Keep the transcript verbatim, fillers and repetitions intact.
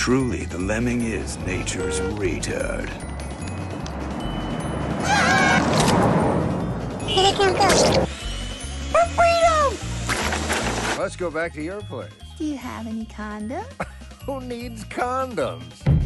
Truly, the lemming is nature's retard. Here they come go. For freedom! Let's go back to your place. Do you have any condoms? Who needs condoms?